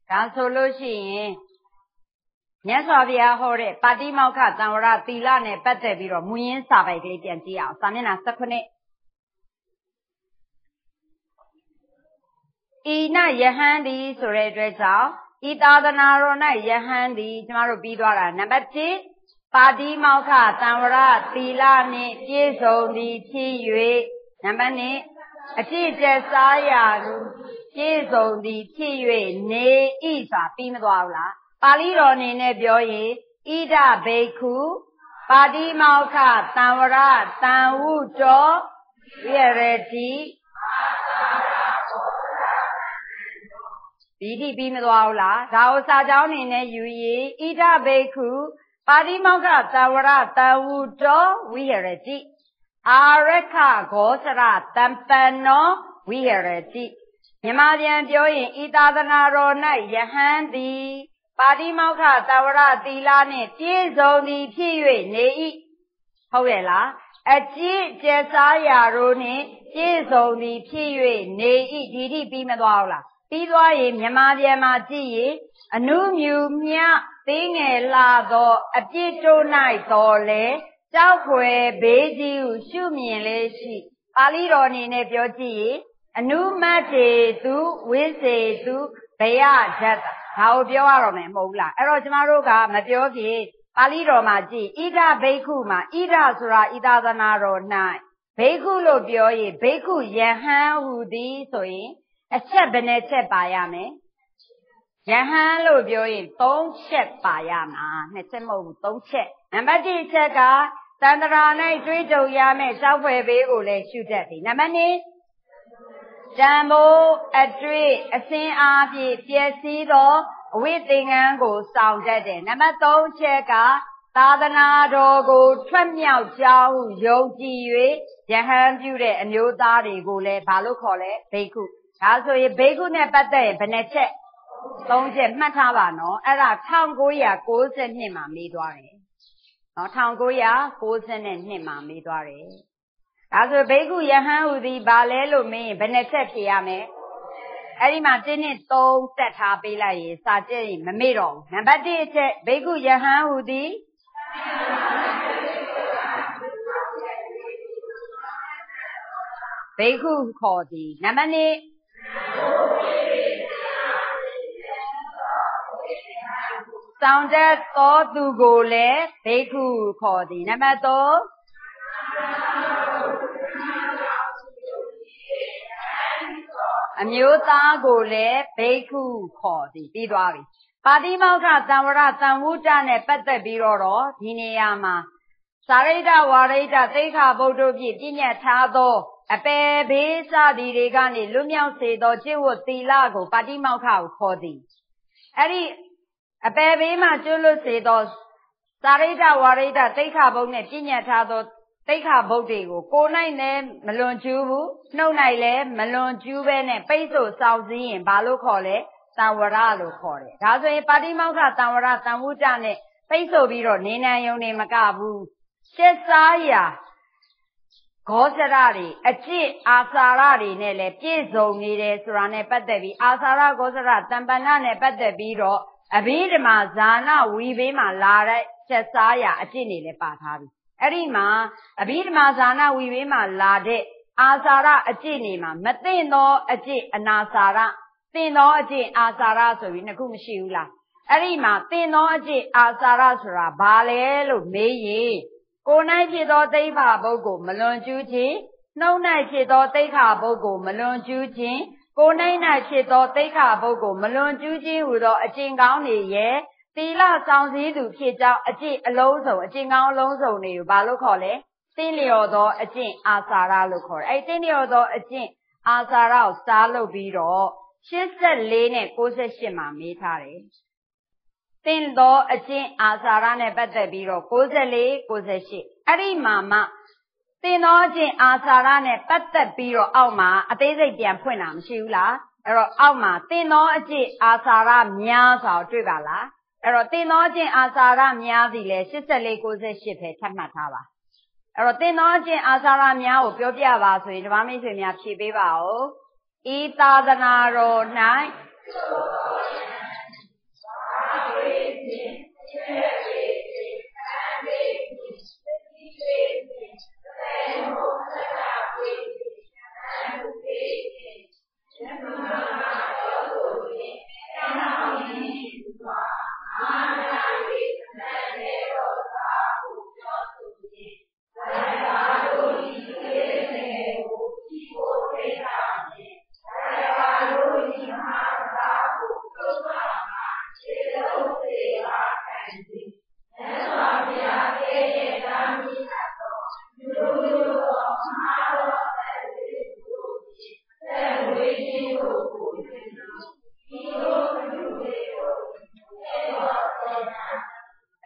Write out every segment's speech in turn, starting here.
ဒါဆိုလို့ရှိရင်မြတ်စွာဘုရားဟောတဲ့ပါတိမောက္ခသံဝရသီလနဲ့ပတ်သက်ပြီးတော့မူရင်းစာပိုက်ကလေးပြန်ကြည့်အောင်စာမျက်နှာ19ဤနယဟန်သည်ဆိုတဲ့အတွက်ကြောင့်ဤသာသနာတော်၌ယဟန်သည်ကျမတို့ပြီးသွားတာနံပါတ်1ပါတိမောက္ခသံဝရသီလနှင့်ပြည့်စုံသည်ဖြစ်၍နံပါတ်2အကျင့်ကျက်စားရာပြည့်စုံသည်ဖြစ်၍နေဤဆိုတာပြီးမသွားဘူးလားပါဠိတော်အနေနဲ့ပြောရင်ဣဒဘိက္ခုပါတိမောက္ခသံဝရသံဝုတောဝိရတိဒီတိပြီးမသွားဘူးလားဒါဥစာကြောင်းအနေနဲ့ယူရင်ဣဒဘိက္ခုပါတိမောက္ခသံဝရသံဝုတောဝိရတိအာရခဂောစရတံပန္နောဝိရတိမြန်မာပြန်ပြောရင်ဤသာသနာတော်၌ယဟန်သည်ပါတိမောက္ခသံဝရသီလနှင့်ပြည့်စုံသည်ဖြစ်၍နေ၏ဟုတ်ရဲ့လားအကျင့်ကျက်စားရာတို့နှင့်ပြည့်စုံသည်ဖြစ်၍နေ၏ဒီတိပြီးမသွားဘူးလားပြီးသွားရင်မြန်မာပြန်မှာကြည့်ရင်အနုမြူမြသေးငယ်လာသောအပြစ်တို့၌တော်လဲကြောက်ဖွယ်ဘေးကြီးဟုရှုမြင်လေရှိပါဠိတော်အနေနဲ့ပြောကြည့်ရင်အနုမတ္တေသူဝိစေသူဘယဓတ္တဒါကိုပြောရတော့မယ်မဟုတ်လားအဲ့တော့ကျမတို့ကမပြောဖြစ်ပါဠိတော်မှာကြည့်ဣဒဘိက္ခုမှာဣဒဆိုတာဣသာသနာတော်၌ဘိက္ခုလို့ပြောရင်ဘိက္ခုယဟန်ဟူသည်ဆိုရင်အချက်ဘယ်နှချက်ပါရမယ်ယဟန်လို့ပြောရင်3ချက်ပါရမှာ2ချက်မဟုတ်ဘူး3ချက်နံပါတ်1ချက်ကသန္တရာ၌တွေးကြုံရမယ့်ရှောက်ဖွယ်ဘေးကိုလည်းရှုတတ်သည်နံပါတ်2တံမိုးအတွေ့အစင်းအားဖြင့်ပျက်စီးသောအဝိသင်္ကန်းကိုဆောင်တတ်တယ်နံပါတ်3ချက်ကသာသနာတော်ကိုထွက်မြောက်ကြောင်းယုံကြည်၍ယဟန်ပြုတဲ့အမျိုးသားတွေကိုလည်းဘာလို့ခေါ်လဲဘိက္ခုဒါဆိုရင်ဘိက္ခုနဲ့ပတ်သက်ရင်ဘယ်နှချက်3ချက်မှတ်ထားပါနော်အဲ့ဒါ1992မှာမေးသွားတယ်နော်1992မှာမေးသွားတယ်ဒါဆိုဘိက္ခုယဟန်ဟူသည်ဘာလဲလို့မေးရင်ဘယ်နှချက်ဖြေရမလဲအဲ့ဒီမှာ1နဲ့3တက်ထားပေးလိုက်ရင်စာကြည့်ရင်မမေ့တော့ဘူးနံပါတ်1အချက်ဘိက္ခုယဟန်ဟူသည်ဘိက္ခုခေါ်သည်နံပါတ်2ဆောင်တတ်သောသူကိုလည်းဘိက္ခုခေါ်သည်နံပါတ်3အမျိုးသားကိုလည်းဘိက္ခုခေါ်သည်ပြီးသွားပြီပါတိမောက္ခသံဝရသံဝုတ္တနဲ့ပတ်သက်ပြီးတော့ဒီနေရာမှာစာရိတ္တဝါရိတ္တသိက္ခာပုဒ်တို့ဖြင့်ပြည့်ညတ်ထားသောအပယ်ဘေးစသည်တွေကနေလွတ်မြောက်စေသောကျင့်ဝတ်သီလကိုပါတိမောက္ခကိုခေါ်သည်အဲ့ဒီအပယ်ဘေးမှကျွလွတ်စေသောစာရိတ္တဝါရိတ္တသိက္ခာပုဒ်နဲ့ပြည့်ညတ်ထားသောသိက္ခာပုဒ်တွေကိုကိုယ်၌လည်းမလွန်ကျူးဘူးနှုတ်၌လည်းမလွန်ကျူးပဲနဲ့ပိတ်ဆို့စောင့်စည်းရင်ဘာလို့ခေါ်လဲသံဝရလို့ခေါ်တယ်ဒါဆိုရင်ပါတိမောက္ခသံဝရသံဝုတ္တနဲ့ပိတ်ဆို့ပြီးတော့နေနိုင်ုံနေမကဘူးရှက်စားရာဂောစရတွေအကျင့်အာစာရတွေနဲ့လည်းပြည့်စုံနေတယ်ဆိုတာနဲ့ပတ်သက်ပြီးအာစာရဂောစရတံပန္နနဲ့ပတ်သက်ပြီးတော့အဘိဓမ္မာဇာနာဝီဘေးမှာလာတဲ့ရှက်စားရာအကျင့်တွေလည်းပါထားပြီအဲ့ဒီမှာအဘိဓမ္မာဇာနာဝီဘေးမှာလာတဲ့အာစာရအကျင့်တွေမှာမသိသောအကျင့်အနာစာရသိသောအကျင့်အာစာရဆိုပြီးနှစ်ခုမရှိဘူးလားအဲ့ဒီမှာသိသောအကျင့်အာစာရဆိုတာဘာလဲလို့မေးရင်ကိုယ်၌ဖြစ်သောသိက္ခာပုဒ်ကိုမလွန်ကျူးခြင်းနှုတ်၌ဖြစ်သောသိက္ခာပုဒ်ကိုမလွန်ကျူးခြင်းကိုယ်၌ဖြစ်သောသိက္ခာပုဒ်ကိုမလွန်ကျူးခြင်းဟူသောအကျင့်ကောင်းတွေရဲ့သီလဆောင်စည်းသူဖြစ်ကြောင်းအကျင့်အလုံးစုံအကျင့်ကောင်းအလုံးစုံတွေကိုဘာလို့ခေါ်လဲသင်လျော်သောအကျင့်အာစာရလို့ခေါ်တယ်အဲ့သင်လျော်သောအကျင့်အာစာရကိုစားလုပ်ပြီးတော့84နဲ့68မှာမေးထားတယ်သင်သောအကျင့်အာစာရနဲ့ပတ်သက်ပြီးတော့94 98အဲ့ဒီမှာမှသင်သောအကျင့်အာစာရနဲ့ပတ်သက်ပြီးတော့အောက်မှာအသေးစိတ်ပြန်ဖွင့်တာမရှိဘူးလားအဲ့တော့အောက်မှာသင်သောအကျင့်အာစာရများစွာတွေ့ပါလားအဲ့တော့သင်သောအကျင့်အာစာရများစီလဲ84 98ပဲထပ်မှတ်ထားပါအဲ့တော့သင်သောအကျင့်အာစာရများကိုပြောပြပါဆိုရင်ဓမ္မမိတ်ဆွေများဖြေပေးပါဦးဤသာသနာတော်၌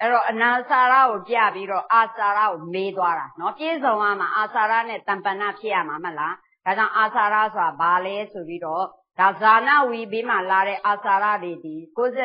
အဲ့တော့အနာစာရကိုပြပြီးတော့အာစာရကိုမေးသွားတာနော်ပြည့်စုံရမှာအာစာရနဲ့တမ္ပဏဖြစ်ရမှာမဟုတ်လားဒါကြောင့်အာစာရဆိုတာဘာလဲဆိုပြီးတော့ဒါဇာနာဝီဘေးမှာလာတဲ့အာစာရတွေဒီ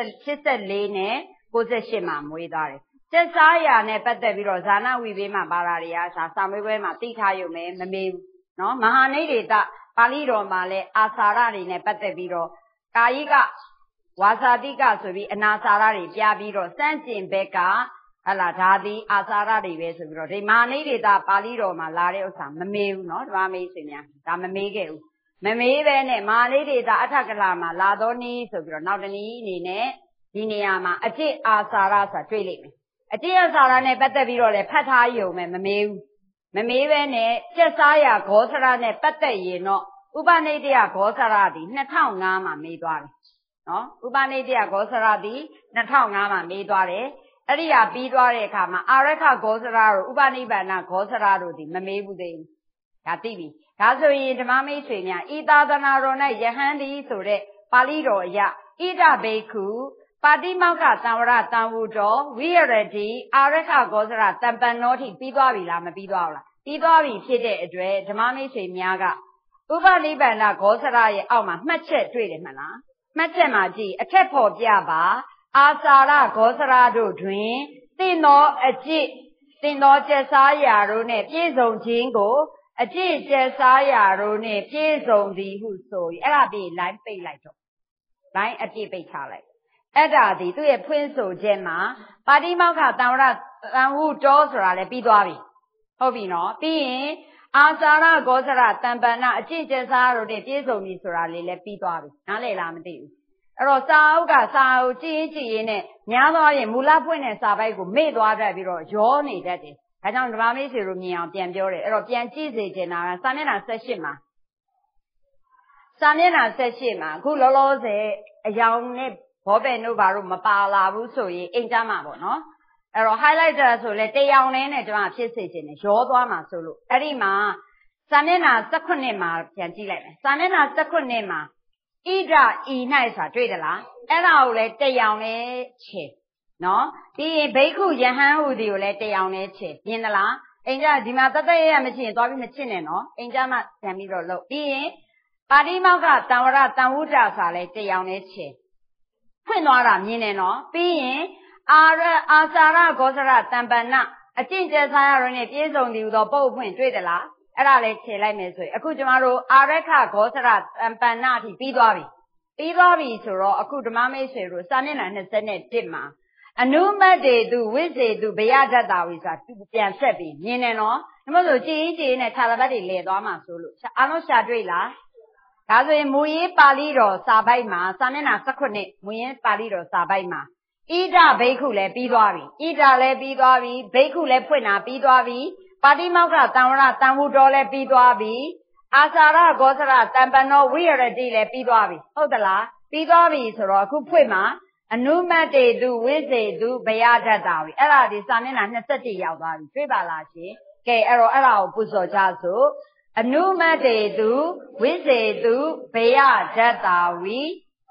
84နဲ့98မှာမွေးသွားတယ်ကျက်စားရာနဲ့ပတ်သက်ပြီးတော့ဇာနာဝီဘေးမှာပါတာတွေကစာမေးပွဲမှာသိထားရုံပဲမမေးဘူးနော်မဟာနိဒေတပါဠိတော်မှာလည်းအာစာရတွေနဲ့ပတ်သက်ပြီးတော့ကာယိကဝါစာတိကဆိုပြီးအနာစာရတွေပြပြီးတော့စန့်ကျင်ဘက်ကဟလာဒါသည်အာစာရတွေပဲဆိုပြီးတော့ဒီမဟာနိဒေတပါဠိတော်မှာလာတဲ့ဥစ္စာမမေးဘူးနော်ဓမ္မမေးဆွေများဒါမမေးခဲ့ဘူးမမေးပဲနဲ့မဟာနိဒေတအထကလာမှာလာသောနည်းဆိုပြီးတော့နောက်တနည်းအနေနဲ့ဒီနေရာမှာအကျင့်အာစာရဆိုတာတွေ့လိမ့်မယ်အကျင့်အာစာရနဲ့ပတ်သက်ပြီးတော့လည်းဖတ်ထားရုံပဲမမေးဘူးမမေးပဲနဲ့ကျက်စားရာဂောစရနဲ့ပတ်သက်ရင်တော့ဥပနိဒေယဂောစရသည်2005မှာမေးသွားတယ်နော်ဥပနိဒေယဂောစရသည်2005မှာမေးသွားတယ်အဲ့ဒီဟာပြီးသွားတဲ့အခါမှာအာရခဂောစရတို့ဥပနိဗ္ဗာန်ဂောစရတို့ဒီမမေးဘူးသေးဘူးဒါသိပြီဒါဆိုရင်ဓမ္မမိတ်ဆွေများဤသာသနာတော်၌ယဟန်သည်ဆိုတဲ့ပါဠိတော်အရဣဒဘိက္ခုပါတိမောက္ခသံဝရတံဝုတော်ဝိရတိအာရခဂောစရတံပံနောထိပြီးသွားပြီလားမပြီးသွားဘူးလားပြီးသွားပြီဖြစ်တဲ့အတွက်ဓမ္မမိတ်ဆွေများကဥပနိဗ္ဗာန်ဂောစရရဲ့အောက်မှာမှတ်ချက်တွေ့တယ်မလားမှတ်ချက်မှာကြည့်အထက်ဖို့ပြပါအာစာရဂောစရတို့တွင်သင်သောအကျင့်သင်သောကျက်စားရာတို့နှင့်ပြည့်စုံခြင်းကိုအကျင့်ကျက်စားရာတို့နှင့်ပြည့်စုံသည်ဟုဆို၍အဲ့ဒါပြီး line ပိတ်လိုက်တော့ line အပြည့်ပိတ်ထားလိုက်အဲ့ဒါဒီသူ့ရဲ့ဖွင့်ဆိုချက်မှာပါတိမောက္ခသံဝရတံဝုတော်ဆိုတာလည်းပြီးသွားပြီဟုတ်ပြီနော်ပြီးရင်အာစာရဂောစရတံပဏအကျင့်ကျက်စားတို့နဲ့ပြည့်စုံပြီဆိုတာလေးလည်းပြီးသွားပြီနားလည်လားမသိဘူးအဲ့တော့စာအုပ်ကစာအုပ်ကြည့်ရင်းနဲ့များသောအားဖြင့်မူလဖွင့်တဲ့စာပိုက်ကိုမေ့သွားတတ်ပြီးတော့ရောနေတတ်တယ်ဒါကြောင့်ဓမ္မမိတ်ဆွေတို့မြင်အောင်ပြန်ပြောတယ်အဲ့တော့ပြန်ကြည့်စေချင်တာကစာမျက်နှာ18မှာစာမျက်နှာ18မှာအခုလောလောဆယ်အယောင်နဲ့ဘောပယ်တို့ဘာလို့မပါလာဘူးဆိုရင်အိမ်ကြမှာပေါ့နော်အဲ့တော့ highlighter ဆိုလဲတရောင်လေးနဲ့ကျွန်မဖြစ်စေချင်တယ်ရောသွားမှာဆိုလို့အဲ့ဒီမှာစာမျက်နှာ18မှာပြန်ကြည့်လိုက်မယ်စာမျက်နှာ18မှာဣဒဤ၌ဆိုတာတွေ့သလားအဲ့ဒါကိုလဲတရောင်လေးချေနော်ပြီးရင်ဘိက္ခုယဟန်ဟူသည်ကိုလဲတရောင်လေးချေမြင်သလားအိမ်ကြဒီမှာတသက်ရမရှိရင်သွားပြီးမချစ်နဲ့နော်အိမ်ကြမှာပြန်ပြီးတော့လုပ်ပြီးရင်ပါတိမောက္ခတံဝရတံဝုဒ္ဒစာလဲတရောင်လေးချေဖွင့်သွားတာမြင်တယ်နော်ပြီးရင်အာစာရဂောစရတံပဏအကျင့်ကျက်စားရတဲ့ပြည့်စုံသည်ဟူသောပုတ်ဖွင့်တွေ့သလားအဲ့ဒါလေးခြေလိုက်မယ်ဆိုရင်အခုကျမတို့အာရခဂောစရတံပဏအထိပြီးသွားပြီဆိုတော့အခုဓမ္မမိတ်ဆွေတို့စာမျက်နှာ21မှာအနုမတ်တေသူဝိစေသူဘယဒတ္တာဝိစာပြန်ဆက်ပြီးမြင်တယ်နော်ဒါမှမဟုတ်ကြည်ကြည်နဲ့ခြာလဘတ်တွေလဲသွားမှာဆိုလို့အားလုံးရှာတွေ့လားဒါဆိုရင်မူရင်းပါဠိတော်စာပိုက်မှာစာမျက်နှာ18မူရင်းပါဠိတော်စာပိုက်မှာဣဒဘိက္ခုလည်းပြီးသွားပြီဣဒလည်းပြီးသွားပြီဘိက္ခုလည်းဖွင့်တာပြီးသွားပြီပါတိမောက္ခသံဝရတံဝုတော်လည်းပြီးသွားပြီအာစာရဂောစရတံပနောဝိရတိလည်းပြီးသွားပြီဟုတ်သလားပြီးသွားပြီဆိုတော့အခုဖွင့်မှာအနုမတ်တေသူဝိစေသူဘယဒတ္တာဝိအဲ့ဒါဒီစာမျက်နှာ21ရောက်သွားပြီတွေ့ပါလားရှင်ကဲအဲ့တော့အဲ့ဒါကိုပူဇော်ကြစို့အနုမတ်တေသူဝိစေသူဘယဒတ္တာဝိ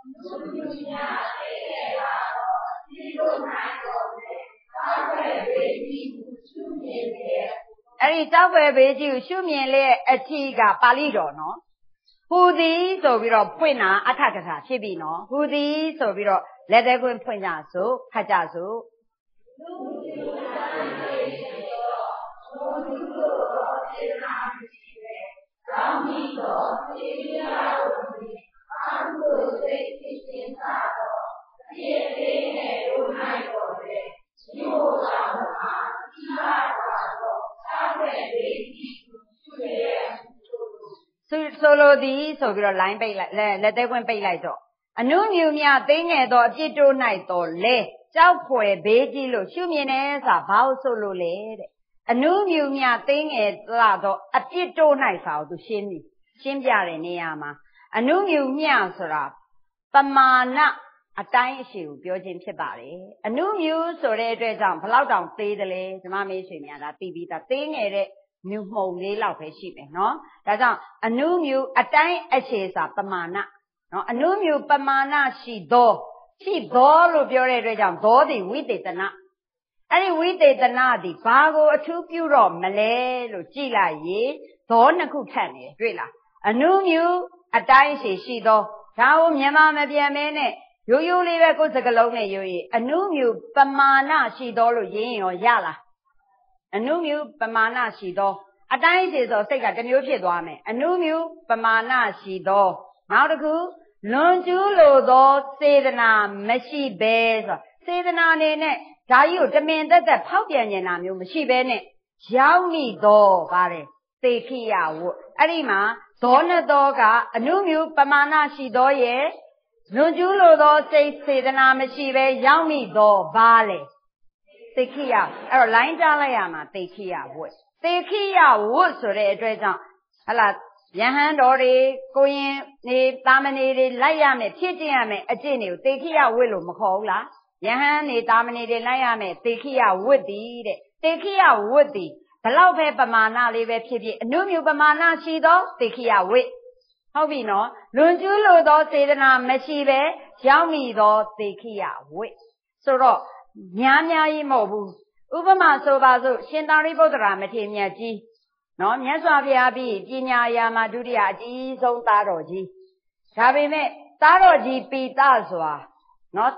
အဲ့ဒီတောက်ွယ်ဘေးကြီးကိုရှုမြင်လေအထီးကပါဠိတော်နော်ဟူသည်ဆိုပြီးတော့ဖွင့်တာအထကထာဖြစ်ပြီနော်ဟူသည်ဆိုပြီးတော့လက်သေးခွင့်ဖွင့်ကြစို့ဖတ်ကြစို့ဆိုလိုသည်ဆိုပြီးတော့ line ပိတ်လိုက်လက်သေးခွင့်ပိတ်လိုက်တော့အနုမြူမြသိငယ်သောအပြစ်တို့၌တော်လဲကြောက်ဖွယ်ဘေးကြီးလို့ရှုမြင်နေဆိုတာဘာလို့ဆိုလို့လဲတဲ့အနုမြူမြသိငယ်လာတော့အပြစ်တို့၌ဆိုတာကိုသူရှင်းပြတဲ့နေရာမှာအနုမြူမြဆိုတာပမာဏအတိုင်းအရှိကိုပြောခြင်းဖြစ်ပါတယ်အနုမြူဆိုတဲ့အတွက်ကြောင့်ဘလောက်တောင်သေးတယ်လဲဓမ္မမေးဆွေများဒါသိပြီးသားသေးငယ်တဲ့မြူမှုံလေးလောက်ပဲရှိမယ်နော်ဒါကြောင့်အနုမြူအတိုင်းအခြေစာပမာဏနော်အနုမြူပမာဏရှိသောလို့ပြောတဲ့အတွက်ကြောင့်သောသည်ဝိသေသန Any we did the Nadi, Bago, a 2 euro, Malay, Gila ye, Thorn a Kutani, Drilla. A new, a dicey she do, Tao Yama maybe a minute. You live a good Zagalone, you a new Pamana she do yin or Yala. A new Pamana she do. A dicey or say a new Pidwame. A new Pamana she do. Now the good. Learn to lo say the name, Messi bears, say the name, Tayu, the man that the Paudian Yam, you Messi bene, Xiaomi do, Vare, say Kia, Arima, Donna doga, a new Pamana she do ye, Learn to lo say the name, Messi be, Xiaomi do, Vale, say Kia, or line Jalayama, say Kia wood, say Kia wood, so they address on. Yahan ori going ni dominated layame, teaching a genu, take here willow macola. Yahan ni dominated layame, take here woody, take here woody. The low paper mana live a pity, no new bamana she do, take here wit. How we know? Lunjulo do say the name Meshibe, Xiaomi do, take here wit. So, Nyanya imobu. Ubama so bazo, Shindari Bodra, Matimia G. No, Yasabi, Pinya Yama Dudia, G, so Taroji. Sabime, Taroji Pitazwa. Not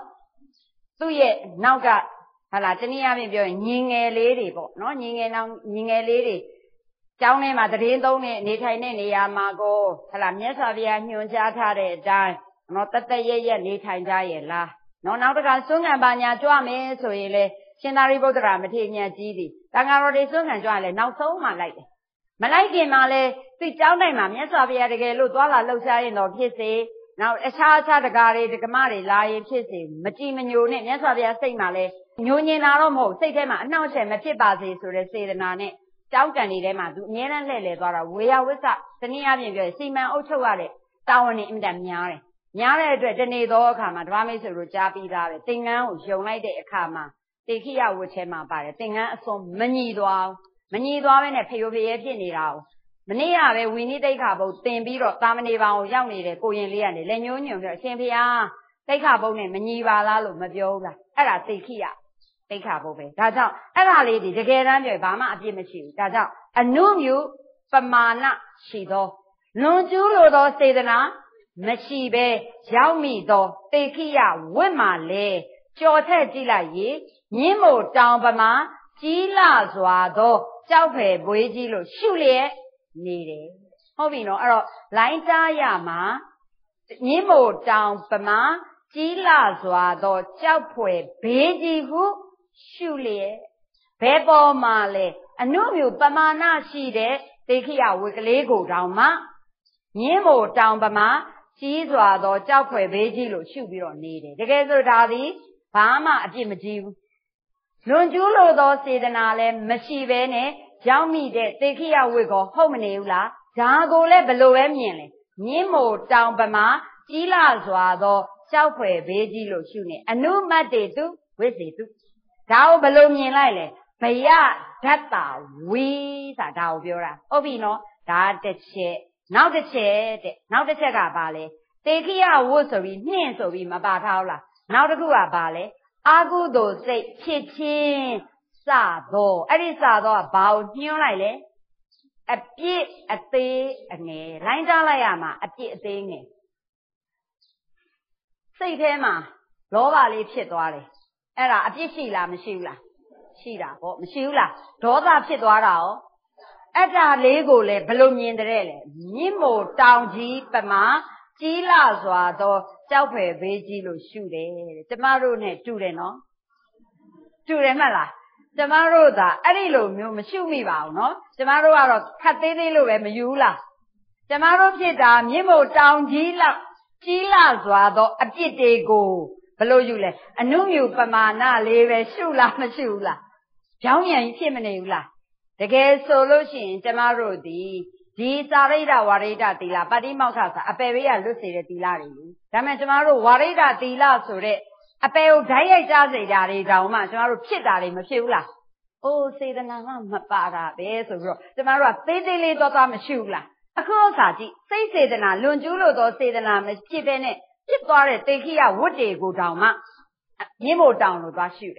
2 years, now got Halatania, Ying a lady, no, Ying a lady. Down in Madrid, only Nitane Yamago, Halamyasavia, Nunjatare, die, not that the year, Nitai Diala. No, now the Gansung and Banya Joame, so ele, Shinari Bodra, Matimia Gidi. Tangaro de Sung and Joale, now so much like it. Malaki Male, the Jaunema, Yasavia, the Ludwala Losa in or Kissy, now a child had a gari, the Gamari, lie, Kissy, Machiman unit, Yasavia, say Male, Union Aromo, say them, now say Machibazi, so they say the Nane, Jaukani, them, Nian Lele, we are with that, the Niavian, Seaman Ochoale, down in them Yare. Yare, the Nido, Kama, Dramis, Rujabi, Tinga, show like the Kama, the Kia with him by the Tinga, so many do. Many women a pay over a penny now. Many are we need a couple, 10 beer, Tamani, young lady, going Lian, Lenunion, Sampia, take up on him, Maniva, Lalo, Maviola, Ella, take here, take up of it. That's all. Ella lady, the girl under Bama, Jimmy, that's all. A new you, Pamana, she do. No Julo, say the na, Meshibe, Xiaomi do, take here, Wimale, Jota Gila ye, Nemo down Bama, Gila Zuado. 交配不会记录修炼你的，好比喏，来家呀嘛，你莫当不嘛，几拉抓到交配别记录修炼，别包嘛嘞，侬有不嘛那些的，得去要为个那个张嘛，你莫当不嘛，几抓到交配别记录修不了你的，这个是啥的？爸妈记没记？ 论就路到谁的哪里没西边呢？小米的对起要为个后面有啦，然后嘞不露外面嘞，你莫当不嘛，几拉抓到小块别记录修呢，侬没得都为谁都，然后不露面来嘞，不要他打为啥打标啦？我比喏，打的切，闹的切的，闹的切干巴嘞？对起要我所谓念所谓没把头啦，闹的个干巴嘞？ 阿姑都是切切啥多，而且啥多包牛来嘞，别对哎，来家来呀嘛，别对哎，这天嘛，老板里撇多嘞，哎啦，别收啦，没收啦，收啦，不没收啦，多大撇多少哦？哎，这那个嘞，不露面的嘞，你莫着急不嘛，几拉说都。 交配别记录修的，怎么路呢？住的喏，住的嘛啦，怎么路的？阿里路没有么修没吧喏？怎么路啊？看对的路也没有啦，怎么路撇的？你莫着急了，急了抓到啊别得个，不路有嘞，啊侬有不嘛那里边修啦没修啦？表面一片没有啦，这个收入线怎么路的？ ဒီစာရိဒဝရိဒသီလပတိမောက္ခဆိုအပေဘေးကလွတ်စေတဲ့သီလတွေဒါပေမဲ့ကျမတို့ဝရိဒသီလဆိုတဲ့အပေကိုဓာတ်ရိုက်ကြစေတာတွေတောင်မှကျမတို့ဖြစ်တာတွေမဖြစ်ဘူးလား။အိုးစေတနာမှမပါတာပဲဆိုပြီးတော့ကျမတို့ကသေးသေးလေးတော့မရှိဘူးလား။အခုဥစ္စာကြည့်စိတ်စေတနာလွန်ကျူးလို့တော့စေတနာမဖြစ်ဘဲနဲ့ပြစ်သွားတဲ့တေခိယဝတ်တွေကိုတောင်မှမြင့်မို့တောင်လို့သွားရှိတယ်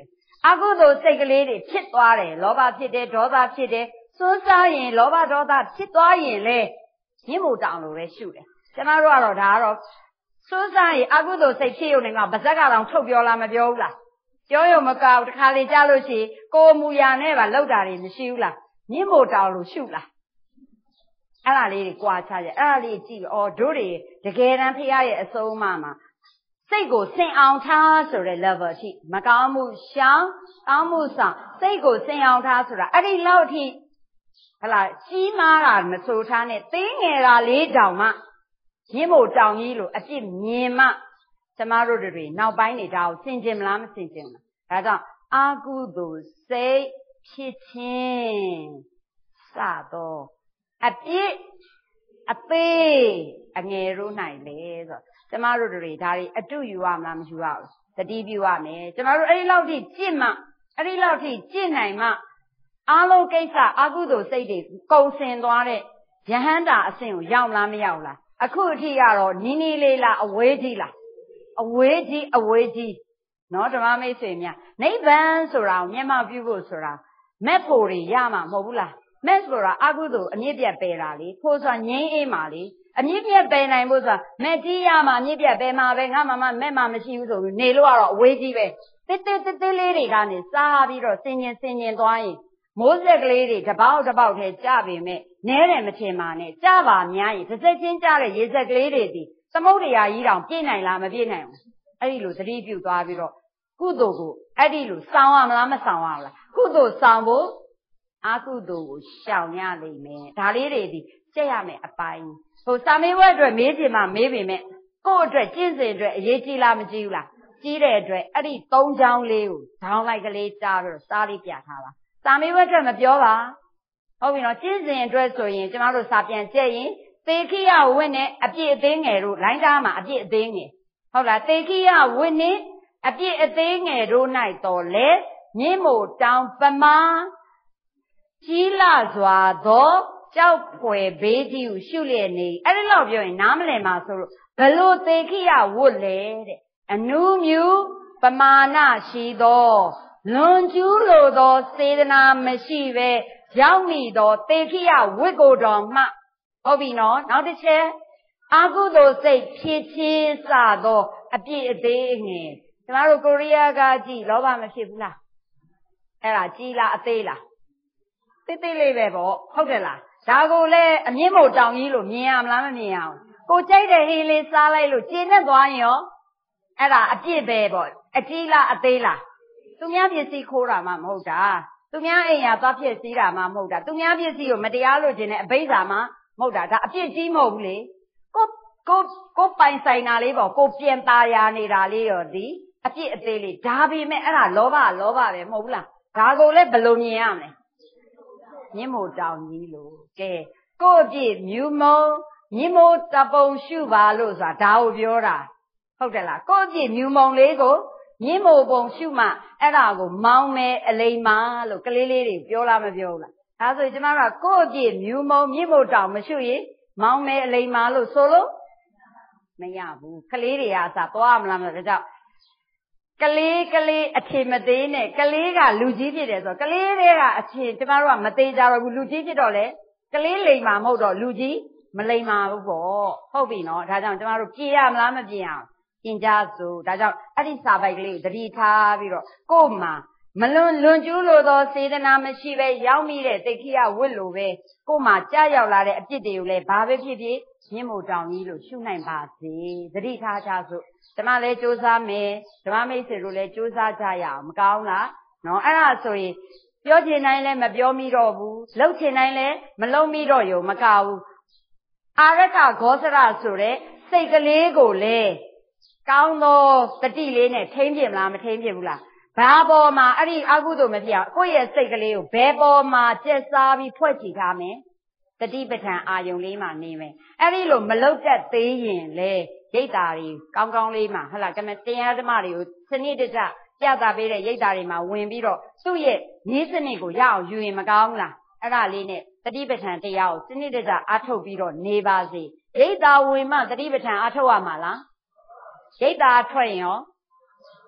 အာဟုသောစိတ်ကလေးတွေဖြစ်သွားတယ်လောဘဖြစ်တယ်ဒေါသဖြစ်တယ်စွန်းစားရင်လောဘဒေါသဖြစ်သွားရင်လေညှိမို့တောင်လို့ပဲရှုတယ်ကျမတို့ကတော့ဒါကတော့စွန်းစားရင်အာဟုသောစိတ်ဖြစ်ရုံနဲ့ကပါဇက်ကတော့ထုတ်ပြောလားမပြောဘူးလားပြောရုံမကောက်တခါလေကြားလို့ရှိရင်ကိုယ်မူရာနဲ့ပါလောက်တာတွေမရှိဘူးလားညှိမို့တောင်လို့ရှုလားအဲ့ဒါလေးတွေကြွားချကြအဲ့ဒါလေးကြည့်ဩတို့တွေတကယ်တမ်းဖရားရဲ့အဆုံးအမမှာစိတ်ကိုစင်အောင်ထားဆိုတဲ့ level အထိမကောင်းမှုရှောင်ကောင်းမှုဆောင်စိတ်ကိုစင်အောင်ထားဆိုတာအဲ့ဒီလောက်အထိဟလာကြီးမားတာမဆိုထားနဲ့သေးငယ်တာလေးတောင်မှညှိမို့တောင်ကြီးလို့အပြစ်မြင်မှကျမတို့တွေနောက်ပိုင်းနေဒါကိုစင်ကြင်မလားမစင်ကြင်ဘူးဒါကြောင့်အာကုသိုလ်စိတ်ဖြစ်ခြင်းစတော့အပြစ်အသေးအငယ်တို့နိုင်လေဆိုကျမတို့တွေဒါတွေအတုယူရမလားမယူရဘူးသတိပြုရမယ်ကျမတို့အဲ့ဒီလောက်ထိကြင့်မှအဲ့ဒီလောက်ထိကြင့်နိုင်မှအားလုံးကိစ္စအာကုသိုလ်စိတ်တွေကုန်စင်သွားတဲ့ယဟန္တာအဆင့်ကိုရောက်လားမရောက်လားအခုအထိကတော့နီးနီးလေးလားအဝေးကြီးလားအဝေးကြီးနော်ဓမ္မမိတ်ဆွေများနိဗ္ဗာန်ဆိုတာကိုမျက်မှောက်ပြုဖို့ဆိုတာမက်ဖို့တွေရမှာမဟုတ်ဘူးလားမက်ဆိုတာအာကုသိုလ်အမြင့်ပြတ်ပယ်တာလေဖို့ဆိုတာငြိမ်းအေးမှာလေအမြင့်ပြတ်ပယ်နိုင်ဖို့ဆိုတာမက်ကြီးရမှာအမြင့်ပြတ်ပယ်မှာပဲငါမှမက်မှမရှိဘူးဆိုပြီးနေလို့ကတော့အဝေးကြီးပဲတစ်လေးတွေကနေစားပြီးတော့စင်ញင်သွားရင်မိုးဆက်ကလေးတွေတပေါက်ထဲကြပေမဲ့နဲတယ်မထင်ပါနဲ့ကြပါများရင်တစ်စက်ချင်းကြတဲ့ရေဆက်ကလေးတွေဒီသမုဒ္ဒရာကြီးတောင်ပြည့်နိုင်လားမပြည့်နိုင်ဘူးအဲ့ဒီလိုသတိပြုသွားပြီးတော့ကုသိုလ်ကိုအဲ့ဒီလိုစောင်းရမလားမဆောင်ရဘူးလားကုသိုလ်ဆောင်ဖို့အာကုသိုလ်ကိုရှောင်ရလိမ့်မယ်ဒါလေးတွေဒီကြက်ရမယ်အပိုင်းဟိုစာမေးပွဲအတွက်မေးချင်မှမေးပေမဲ့ကိုယ့်အတွက်ကျင့်စဉ်အတွက်အရေးကြီးလားမကြီးဘူးလားကြီးတဲ့အတွက်အဲ့ဒီ၃ချောင်းလေးကိုဒေါင်းလိုက်ကလေးတားပြီးတော့စားလေးပြထားပါစာမေးပွဲအတွက်မပြောပါဟုတ်ပြီနော်ကျင့်စဉ်အတွက်ဆိုရင်ကျမတို့စာပြန်ကြက်ရင်သေခိယဝိနဲ့အပြည့်အသေးငယ်တို့လိုင်းသားမှာအပြည့်အသေးငယ်ဟုတ်လားသေခိယဝိနဲ့အပြည့်အသေးငယ်တို့၌တော်လဲမြင့်မို့တောင်ပမာကြီးလာစွာသောကြောက်ဖွယ်ဘေးကြီးကိုရှုလျက်နေအဲ့ဒီလောက်ပြောရင်နားမလည်မှာဆိုလို့ဘလို့သေခိယဝတ်လဲတဲ့အနုမြူပမာဏရှိသောလွန်ကျူးလိုသောစေတနာမရှိပဲရောက်မိသောသေခိယဝတ်ကိုတော်မှဟုတ်ပြီနော်နောက်တစ်ချက်အာကုသိုလ်စိတ်ဖြစ်ခြင်းစသောအပြည့်အသေးငယ်ကျမတို့ကိုရီးယားကကြည့်လောဘမဖြစ်ဘူးလားအဲ့ဒါကြီးလားအသေးလားသေးလေးပဲပေါ့ဟုတ်တယ်လားဒါကိုလည်းအမြင့်မို့တောင်ကြီးလို့မြင်ရမလားမမြင်ရအောင်ကိုကြိုက်တဲ့ဟင်းလေးစားလိုက်လို့ကျဉ်နဲ့သွားရင်ရောအဲ့ဒါအပြည့်ပဲပေါ့အကြီးလားအသေးလားသူများပစ္စည်းခိုးတာမှမဟုတ်တာသူများအိမ်ယာသွားဖြစ်စည်းတာမှမဟုတ်တာသူများပစ္စည်းကိုမတရားလို့ခြင်းနဲ့အဘိဓါမှမဟုတ်တာဒါအပြည့်ကြီးမဟုတ်ဘူးလေကိုပိုင်ဆိုင်တာလေးပေါ့ကိုပြန်ตาရနေတာလေးရောဒီအပြည့်အသေးလေးဒါပေမဲ့အဲ့ဒါလောဘပဲမဟုတ်ဘူးလားဒါကိုလည်းဘယ်လိုမြင်ရမလဲမြင့်မို့တောင်ကြီးလို့ကဲကို့အပြည့်မြူမုံမြင့်မို့တပုံရှုပါလို့ဆိုတာဒါကိုပြောတာဟုတ်တယ်လားကို့အပြည့်မြူမုံလေးကိုမြင့်မို့ပုံရှုမှအဲ့ဒါကိုမောင်းမဲအလိမ္မာလို့ကလေးလေးတွေပြောလားမပြောဘူးလားဒါဆိုကျမတို့ကကို့အပြည့်မြူမုံမြင့်မို့တောင်မရှုရင်မောင်းမဲအလိမ္မာလို့ဆိုလို့မရဘူးကလေးတွေကအစသွားမလားမလို့ဒါကြောင့်ကလေးအထင်မသေးနဲ့ကလေးကလူကြီးဖြစ်တယ်ဆိုတော့ကလေးတွေကအထင်ကျမတို့ကမသေးကြတော့ဘူးလူကြီးဖြစ်တော့လေကလေးလိမ်မာမဟုတ်တော့လူကြီးမလိမ်မာဘူးပေါ့ဟုတ်ပြီနော်ဒါကြောင့်ကျမတို့ပြေရမလားမပြေအောင်ပြင်ကြစို့ဒါကြောင့်အဲ့ဒီစာပိုက်ကလေးကိုသတိထားပြီးတော့ကို့မှာမလွန်ကျူးလို့သောစေတနာမရှိပဲရောက်မိတဲ့သိက္ခိယဝတ်လို့ပဲကို့မှာကြားရောက်လာတဲ့အပြစ်တွေကိုလည်းဘာပဲဖြစ်ဖြစ်မြင့်မို့တောင်ကြီးလို့ရှုနိုင်ပါစေသတိထားကြစို့ဓမ္မလည်းစူးစမ်းမယ်ဓမ္မမိတ်ဆွေတို့လည်းစူးစမ်းကြရအောင်မကောင်းလားနော်အဲ့ဒါဆိုရင်ပြောချင်တိုင်းလည်းမပြောမိတော့ဘူးလှုပ်ချင်တိုင်းလည်းမလှုပ်မိတော့ရုံမကဘူးအာရကဂောစရဆိုတဲ့စိတ်ကလေးကိုလည်းကောင်းသောတတိလေးနဲ့ထိမ့်ပြမလားမထိမ့်ပြဘူးလားဘာပေါ်မှာအဲ့ဒီအကုသိုလ်မဖြစ်အောင်ကိုယ့်ရဲ့စိတ်ကလေးကိုဘယ်ပေါ်မှာကျက်စားပြီးဖွဲ့ချထားမယ်တတိပဋ္ဌာန်အာယုံလေးမှာနေမယ်အဲ့ဒီလိုမလုတ်တတ်သေးရင်လေရိတ်တာတွေကောင်းကောင်းလေးမှာဟုတ်လားတရားဓမ္မတွေကိုစနစ်တကျပြသပေးတဲ့ရိတ်တာတွေမှာဝင်ပြီးတော့သူ့ရဲ့နည်းစနစ်ကိုရအောင်ယူရင်မကောင်းလားအဲ့ဒါလေးနဲ့တတိပဋ္ဌာန်တရားကိုစနစ်တကျအားထုတ်ပြီးတော့နေပါစေရိတ်တာဝင်မှတတိပဋ္ဌာန်အားထုတ်ရမှာလားရိတ်တာထွက်ရင်ရော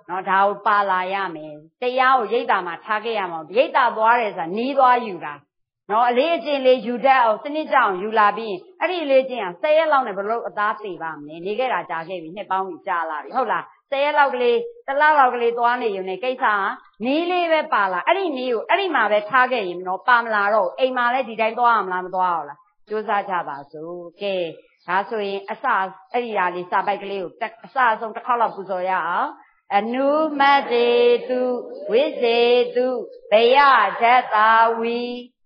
နော်ဒါကိုပါလာရမယ်တရားကိုရိတ်တာမှာထားခဲ့ရမှာရိတ်တာသွားတယ်ဆိုတာနီးသွားယူတာနော်အလေးအကျင့်လေးယူတတ်အောင်စနစ်ကြအောင်ယူလာပြီးအဲ့ဒီအလေးအကျင့်က10 ရက်လောက်နဲ့ဘလို့အသားသေးပါမလဲနေခဲ့တာကြာခဲ့ပြီနှစ်ပေါင်းကြီးကြာလာပြီဟုတ်လား10 ရက်လောက်ကလေးတစ်လလောက်ကလေးသွားနေရုံနဲ့ကိစ္စကနီးလေးပဲပါလာအဲ့ဒီနီးကိုအဲ့ဒီမှာပဲထားခဲ့ရင်နော်ပါမလာတော့အိမ်မှာလည်းဒီတိုင်းသွားအောင်လားမသွားအောင်လားကြိုးစားကြပါစို့ကဲဒါဆိုရင်အစအဲ့ဒီဟာလေးစာပိုက်ကလေးကိုအစအဆုံးတစ်ခေါက်လောက်ပူဇော်ရအောင်အနုမတ္တေတုဝိစေတုဘယဓတ္တာဝီ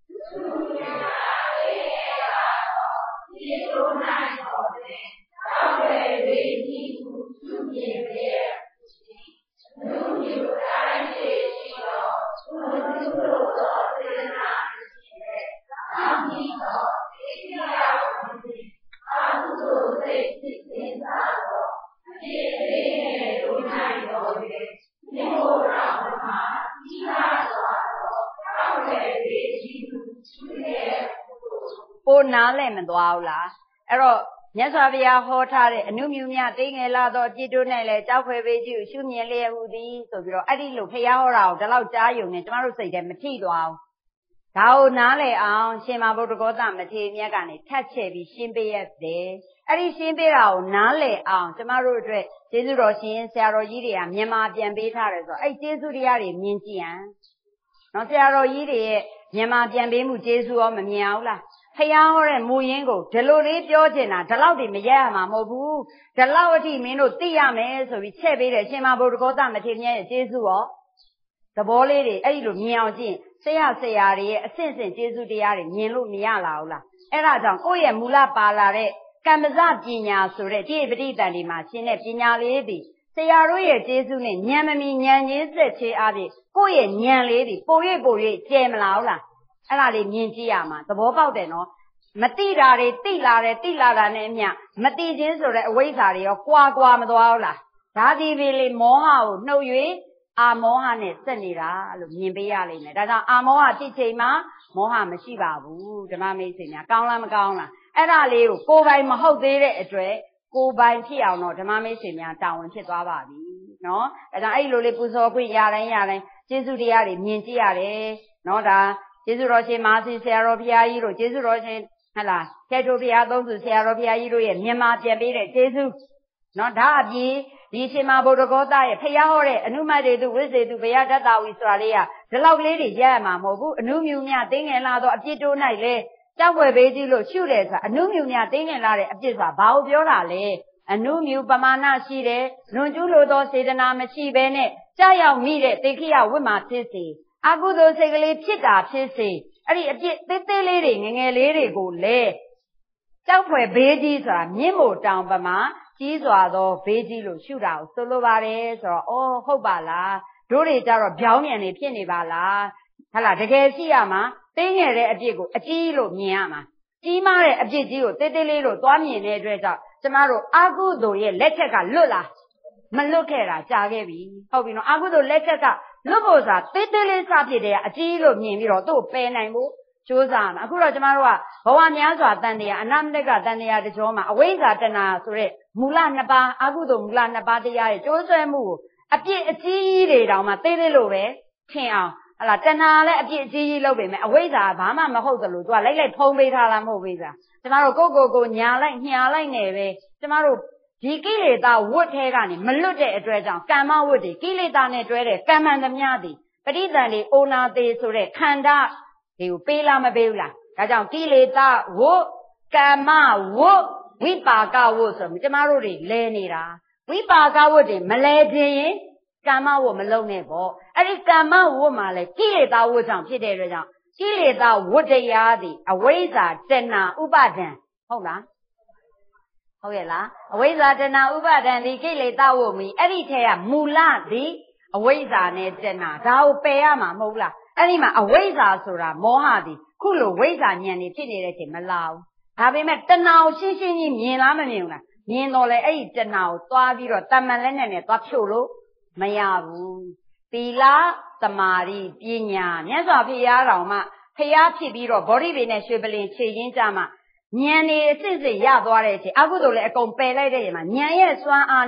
ပိုနားလည်းမသွားဘူးလားအဲ့တော့မြတ်စွာဘုရားဟောထားတဲ့အနုမြူမြသိငယ်လာတော့အပြစ်တို့နဲ့လည်းကြောက်ဖွယ်ပေကြီးကိုရှုမြင်လျက်ဟူသည်ဆိုပြီးတော့အဲ့ဒီလိုဘုရားဟောတာကိုဒီလောက်ကြားယုံနဲ့ကျမတို့စိတ်ထဲမထိသွားဘူးဒါကိုနားလည်အောင်ရှင်မဗုဒ္ဓဂေါသမထေရမြတ်ကနေထပ်ချဲ့ပြီးရှင်းပေးရတယ်အဲ့ဒီရှင်းပေးတာကိုနားလည်အောင်ကျမတို့အတွက်ကျေးဇူးတော်ရှင်ဆရာတော်ကြီးတွေကမြန်မာပြန်ပေးထားတယ်ဆိုတော့အဲ့ကျေးဇူးတရားတွေမြင်ကြည့်ရန်နော်ဆရာတော်ကြီးတွေရဲ့မြန်မာပြန်ပေးမှုကျေးဇူးရောမမြင်အောင်လားဖျားဟောတဲ့မူရင်းကိုဒီလိုလေးပြောချင်တာဒီလောက်တည်းမရရမှာမဟုတ်ဘူးဒီလောက်အထိမင်းတို့သိရမယ်ဆိုပြီးချက်ပေးတယ်ရှင်မဗုဒ္ဓဂေါသမထေရမြတ်ရဲ့ကျေးဇူးရောသဘောလေးတွေအဲ့ဒီလိုမြင်အောင်ကြည့်ဆရာတွေရဲ့အဆင့်ဆင့်ကျေးဇူးတရားတွေမြင်လို့မရလာဘူးလားအဲ့ဒါကြောင့်ကိုယ့်ရဲ့မူလပါလာတဲ့ကမ္မဇပညာဆိုတဲ့ဒီပဋိသန္ဓေမှာရှင်းတဲ့ပညာလေးတွေဆရာတို့ရဲ့ကျေးဇူးနဲ့ဉာဏ်မမီဉာဏ်ချင်းဆက်ချေအားဖြင့်ကိုယ့်ရဲ့ဉာဏ်လေးတွေပို၍ကျဲမလာဘူးလားအဲ့ဒါလေးမြင်ကြည့်ရမှာသဘောပေါက်တယ်နော်မတိတာတွေတိလာတာနဲ့အမျှမတိခြင်းဆိုတဲ့အဝိဇ္ဇာတွေရောကွာမသွားဘူးလားဒါဒီပေလေမောဟကိုနှုတ်၍အာမောဟနဲ့ဆက်နေတာလို့မြင်ပေးရလိမ့်မယ်ဒါကြောင့်အာမောဟဖြစ်ချိန်မှာမောဟမရှိပါဘူးဓမ္မမိတ်ဆွေများကောင်းလားမကောင်းလားအဲ့ဒါလေးကိုကိုယ်ပိုင်မဟုတ်သေးတဲ့အတွက်ကိုယ်ပိုင်ဖြစ်အောင်တော့ဓမ္မမိတ်ဆွေများတာဝန်ဖြစ်သွားပါပြီနော်ဒါကြောင့်အဲ့လိုလေးပူဇော်ခွင့်ရတိုင်းကျေးဇူးတရားတွေမြင်ကြည့်ရတယ်နော်ဒါကျေးဇူးတော်ရှင်မဟာဆရာတော်ဘုရားကြီးတို့ကျေးဇူးတော်ရှင်ဟုတ်လားကျဲတို့ဘုရားသုံးစုဆရာတော်ဘုရားကြီးတို့ရဲ့မြန်မာပြန်ပေးတဲ့ကျေးဇူးနော်ဒါအပြင်ဒီရှင်မဗုဒ္ဓဂေါသရဲ့ဖျားဟောတဲ့အနုမတ္တေတုဝိစေတုဘယဓတ္တဝီဆိုတာလေးကဒီလောက်လေးတွေရရမှာမဟုတ်ဘူးအနုမြူမြသိငယ်လာတော့အပြစ်တို့၌လဲကြောက်ွယ်ပေးကြီးလို့ရှုတယ်ဆိုတာအနုမြူမြသိငယ်လာတဲ့အပြစ်ဆိုတာဘာကိုပြောတာလဲအနုမြူပမာဏရှိတယ်လွန်ကျူးလိုသောစေတနာမရှိဘဲနဲ့ကြောက်ရောက်မိတဲ့တေခိယဝိမာဖြစ်စေအကုသိုလ်စိတ်ကလေးဖြစ်တာဖြစ်စေအဲ့ဒီအပြစ်သေးသေးလေးတွေငငယ်လေးတွေကိုလဲကြောက်ဖွယ်ဘေးကြီးဆိုတာမြင့်မို့တောင်ပမာကြီးစွာသောဘေးကြီးလို့ရှုတာကိုဆိုလိုပါတယ်ဆိုတော့အော်ဟုတ်ပါလားတို့တွေကြတော့ပြောင်းမြန်နေဖြစ်နေပါလားဟုတ်လားတကယ်ရှိရမှာတင်းငယ်တဲ့အပြစ်ကိုအကြီးလို့မြင်ရမှာကြီးမားတဲ့အပြစ်ကြီးကိုသေးသေးလေးလို့သွားမြင်တဲ့အတွက်ကြောင့်ကျမတို့အကုသိုလ်ရဲ့လက်ချက်ကလွတ်လားမလွတ်ခဲ့တာကြာခဲ့ပြီဟုတ်ပြီနော်အကုသိုလ်လက်ချက်ကလွတ်ဖို့ဆိုတာသေးသေးလေးစဖြစ်တဲ့အကြီးလို့မြင်ပြီးတော့သူ့ကိုပယ်နိုင်ဖို့ကြိုးစားမှာအခုတော့ကျမတို့ကဘဝများစွာတန်တရားအနမတကတန်တရားတကြောမှာအဝိဇ္ဇာတဏှာဆိုတဲ့မူလ2ပါးအကုသိုလ်မူလ2ပါးတရားရဲ့ကြိုးဆွဲမှုကိုအပြစ်အကြီးတွေတောင်မှသေးသေးလို့ပဲထင်အောင်ဟလာတဏှာလည်းအပြစ်အကြီးလုပ်ပေမဲ့အဝိဇ္ဇာဘာမှမဟုတ်သလိုသူကလိုက်ဖုံးပေးထားတာမဟုတ်ဘူးကျမတို့ကိုညာလိုက်ညှာလိုက်နေပဲကျမတို့ဒီကိလေသာဝတ်ထဲကနေမလွတ်တဲ့အတွက်ကြောင့်ကမ္မဝတ်တွေကိလေသာနဲ့တွဲတဲ့ကမ္မန္တမြသည်ပဋိသန္ဓေအိုနာသေးဆိုတဲ့ခန္ဓာတွေကိုပေးလားမပေးဘူးလားဒါကြောင့်ကိလေသာဝတ်ကမ္မဝတ်ဝိပါကဝတ်ဆိုကျမတို့တွေလဲနေတာဝိပါကဝတ်တွေမလဲခြင်းရင်ကမ္မဝတ်မလုံးနဲ့ပေါ့အဲ့ဒီကမ္မဝတ်မှာလဲကိလေသာဝတ်ကြောင့်ဖြစ်တဲ့အတွက်ကြောင့်ကိလေသာဝတ်တရားသည်အဝိဇ္ဇာတဏှာဥပါဒံဟုတ်လားဟုတ်ရဲ့လားအဝိဇ္ဇာတဏှာဥပါဒံဒီကိလေသာဝတ်မီအဲ့ဒီထဲကမူလသည်အဝိဇ္ဇာနဲ့တဏှာဒါကိုပယ်ရမှာမဟုတ်လားအဲ့ဒီမှာအဝိဇ္ဇာဆိုတာမောဟသည်ခုလိုဝိဇ္ဇာဉာဏ်နေဖြစ်နေတဲ့ချိန်မလာဘူးဒါပေမဲ့တဏှာကိုရှင်းကြီးမြင်လားမမြင်ဘူးလားမြင်တော့လေအဲ့ဒီတဏှာကိုသွားပြီးတော့တမန်လက်နဲ့သွားဖြုတ်လို့မရဘူးသီလသမာဓိပညာမြတ်စွာဘုရားတော်မှဖျားဖြစ်ပြီးတော့ဗောဓိပေနဲ့ရွှေပလင်ခြေရင်းကြမှာဉာဏ်နေအစစ်စစ်ရသွားတဲ့အချိန်အကုသိုလ်လည်းအကုန်ပယ်လိုက်တဲ့ချိန်မှာဉာဏ်ရဲ့စွမ်းအားနဲ့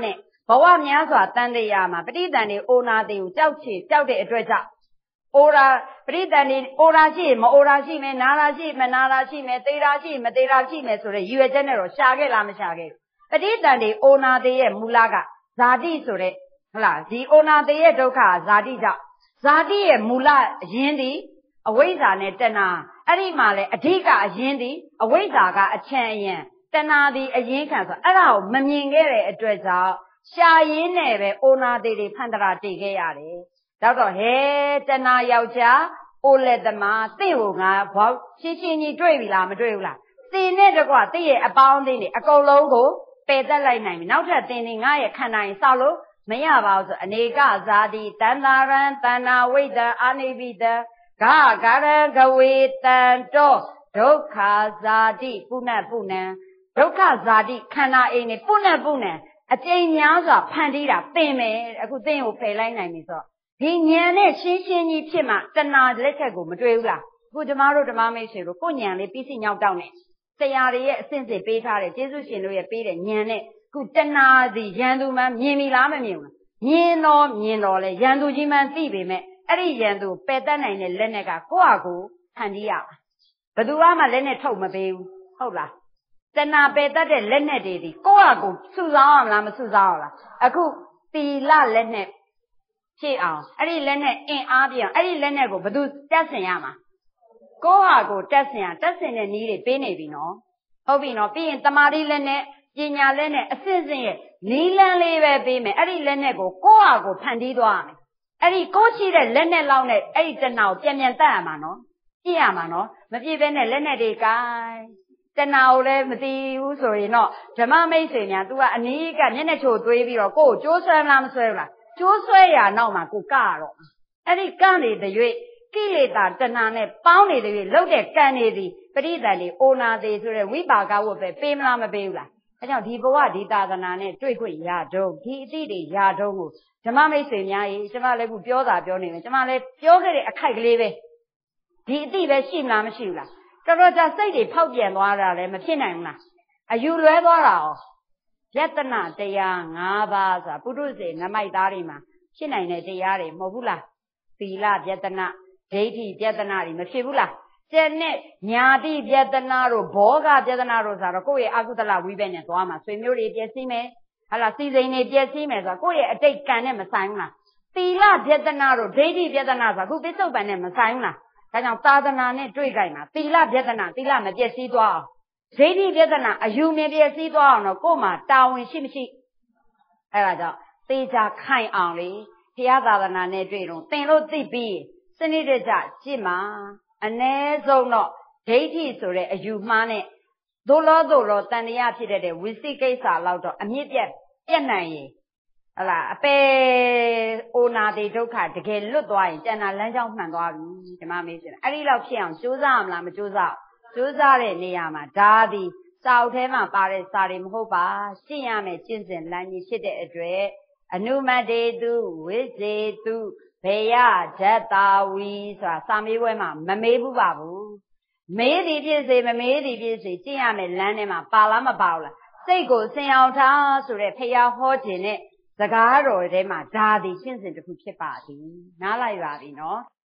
ဘဝများစွာတန်တရားမှာပဋိသန္ဓေအိုနာသေးကိုကြောက်တဲ့အတွက်ကြောင့်အိုရာပဋိသန္ဓေအိုရာရှိမအိုရာရှိမယ်နာရာရှိမနာရာရှိမယ်သေရာရှိမသေရာရှိမယ်ဆိုတဲ့ရည်ရွယ်ချက်နဲ့တော့ရှာခဲ့လားမရှာခဲ့ဘူးပဋိသန္ဓေအိုနာသေးရဲ့မူလကဇာတိဆိုတဲ့ဟုတ်လားဒီအိုနာသေးရဲ့ဒုက္ခဇာတိကြောင့်ဇာတိရဲ့မူလအရင်းဒီအဝိဇ္ဇာနဲ့တဏှာအဲ့ဒီမှာလေအဓိကအရင်းဒီအဝိဇ္ဇာကအချံအယံတဏှာဒီအရင်းခံဆိုအဲ့ဒါကိုမမြင်ခဲ့တဲ့အတွက်ကြောင့်ရှာရင်းနဲ့ပဲအိုနာသေးတွေဖန်တရာတည်ခဲ့ရတယ်တော့ဟဲတဏှာယောက်ျားအိုလက်သမားတင့်ကိုငါဘောက်ရှင်းကြီးတွေ့ပြီလားမတွေ့ဘူးလားသင်နဲ့တကွတင့်ရဲ့အပေါင်းအသင်းတွေအကုန်လုံးကိုပယ်တက်လိုက်နိုင်ပြီနောက်ထပ်သင်တွေငါရဲ့ခန္ဓာရင်စောက်လို့မရပါဘူးဆိုအနေကဇာတိတန္တာရံတဏ္ဏဝိတ္တအာနိပိတံဂါရဂဝေတံတောဒုက္ခဇာတိပုဏ္ဏပုဏ္ဏံဒုက္ခဇာတိခန္ဓာအိမ်နေပုဏ္ဏပုဏ္ဏံအကျဉ်းများစွာဖန်တီးတာသင်မယ်အခုသင်ကိုဖယ်လိုက်နိုင်ပြီဆိုဒီဉာဏ်နဲ့ရှင်းကြီးဖြစ်မှတဏှာလက်ချက်ကိုမတွေ့ဘူးလားအခုဓမ္မတို့ဓမ္မမိတ်ဆွေတို့ကိုဉာဏ်လေးပြီးစီညောက်တောက်နေတရားတွေရဲ့အစဉ်စဉ်ပေးထားတဲ့ကျေးဇူးရှင်တို့ရဲ့ပေးတဲ့ဉာဏ်နဲ့ခုတဏှာစီရန်သူမှမြင်ပြီလားမမြင်ဘူးလားမြင်တော့လေရန်သူကြီးမှသိပေမဲ့အဲ့ဒီရန်သူပယ်တတ်နိုင်တဲ့လက်နဲ့ကကိုယ့်ဟာကိုယ်ဖန်တီးရမှာဘယ်သူမှလက်နဲ့ထုတ်မပေးဘူးဟုတ်လားတဏှာပယ်တတ်တဲ့လက်နဲ့တွေဒီကိုယ့်ဟာကိုယ်စုဆောင်းရမလားမစုဆောင်းရလားအခုသီလလက်နဲ့ဖြစ်အောင်အဲ့ဒီလက်နဲ့အင်အားပြအောင်အဲ့ဒီလက်နဲ့ကိုဘယ်သူတက်ဆင်ရမှာကိုယ့်ဟာကိုယ်တက်ဆင်တဲ့နည်းတွေပေးနေပြီနော်ဟုတ်ပြီနော်ပြီးရင်တမာတိလက်နဲ့ပညာလက်နဲ့အစစ်စစ်ရဲ့နီးလန်းလေးပဲပေးမယ်အဲ့ဒီလက်နဲ့ကိုယ့်ဟာကိုယ်ဖန်တီးသွားရမယ်အဲ့ဒီကိုရှိတဲ့လက်နဲ့လောက်နဲ့အဲ့ဒီတဏှာကိုပြန်တတ်ရမှာနော်ပြည့်ရမှာနော်မပြည့်ဘဲနဲ့လက်နဲ့တွေကိုင်းတဏှာကိုလည်းမသိဘူးဆိုရင်တော့ဓမ္မမိတ်ဆွေများ तू ကအနီးကမျက်နှာချိုသွေးပြီးတော့ကိုယ်ကိုကြိုးဆွဲမလားမဆွဲဘူးလားကျိုးဆွဲရနောက်မှာကိုကရတော့အဲ့ဒီကနေတဲ့၍ကိလေသာတဏှာနဲ့ပေါင်းနေတဲ့၍လှုပ်တဲ့ကံနေသည်ပရိသတ်တွေအိုနာသေးဆိုတဲ့ဝိပါကဝတ်ပဲပေးမလားမပေးဘူးလားအဲကြောင့်ဒီဘဝဒီသာသနာနဲ့တွေ့ခွင့်ရတော့ဒီအတိတွေရတော့ကိုဓမ္မမိတ်ဆွေများကြီးကျမလည်းခုပြောတာပြောနေမယ်ကျမလည်းပြောခဲ့တဲ့အခိုက်ကလေးပဲဒီအတိပဲရှိမလားမရှိဘူးလားတော်တော်ကြာစိတ်တွေဖောက်ပြန်သွားတာလည်းမဖြစ်နိုင်ဘူးလားအယူလွဲသွားတာရောယတနာတရား၅ပါးဆိုတာပုထုဇဉ်နမိုက်သားတွေမှာဖြစ်နိုင်တဲ့တရားတွေမဟုတ်ဘူးလားသီလယတနာဒိဋ္ဌိယတနာတွေမဖြစ်ဘူးလားကျန်တဲ့ညာတိယတနာတို့ဘောဂယတနာတို့ဆိုတော့ကိုယ့်ရဲ့အကုသလဝိဘက်နဲ့သွားမှာဆွေမျိုးတွေပြည့်စည်မယ်ဟာလားစီစိန်တွေပြည့်စည်မယ်ဆိုတော့ကိုယ့်ရဲ့အတိတ်ကံနဲ့မဆိုင်ဘူးလားသီလယတနာတို့ဒိဋ္ဌိယတနာဆိုတော့ခုပစ္စုပန်နဲ့မဆိုင်ဘူးလားဒါကြောင့်သာသနာနဲ့တွေ့ကြမှာသီလယတနာသီလမပြည့်စည်သွားအောင်ဒိဋ္ဌိယတနာအယူမြင်ပြည့်စည်သွားအောင်တော့ကိုယ်မှာတာဝန်ရှိမရှိအဲ့ဒါကြောင့်သေချာခိုင်အောင်လေဘုရားသာသနာနဲ့တွေ့တော့သင်လို့သိပြီးစနစ်တကျကြည့်မှာအ ਨੇ ဆုံးတော့ဒိဋ္ဌိဆိုတဲ့အယူမှားနဲ့သို့လောတန်တရားဖြစ်တဲ့ဝိသိကိစ္စလောက်တော့အမြင့်ပြတ်နိုင်ရင်ဟလာအပေအိုနာတိဒုက္ခတကယ်လွတ်သွားရင်ကျန်တာလမ်းကြောင်းမှန်သွားပြီဓမ္မမေးရှင်အဲ့ဒီလောက်ဖြစ်အောင်ကြိုးစားရမလားမကြိုးစားကြိုးစားတဲ့နေရာမှာဒါသည်စာအုပ်ထဲမှာပါတဲ့စာတွေမဟုတ်ပါရှင်းရမယ်ကျင့်စဉ်လမ်းကြီးဖြစ်တဲ့အတွက်အနုမတေတုဝိဇေတုဘေယဓတ္တာဝီဆိုတာစာမေးပွဲမှာမမေးဘူးပါဘူးမေးသည်ဖြစ်စေမမေးသည်ဖြစ်စေကျင့်ရမယ်လမ်းထဲမှာပါလားမပါဘူးလားစိတ်ကိုစင်အောင်ထားဆိုတဲ့ဖရာဟောခြင်းနဲ့စကားတော်ထဲမှာဒါသည်ကျင့်စဉ်တစ်ခုဖြစ်ပါသည်နားလိုက်ပါပြီနော်